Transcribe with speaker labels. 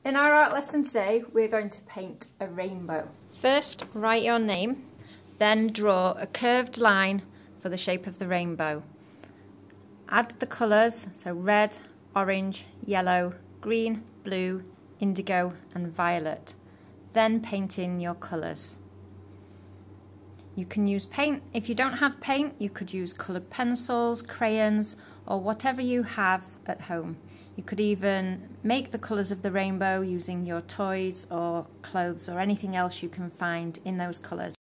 Speaker 1: In our art lesson today, we're going to paint a rainbow. First, write your name, then draw a curved line for the shape of the rainbow. Add the colours, so red, orange, yellow, green, blue, indigo and violet. Then paint in your colours. You can use paint. If you don't have paint, you could use coloured pencils, crayons, or whatever you have at home. You could even make the colours of the rainbow using your toys or clothes or anything else you can find in those colours.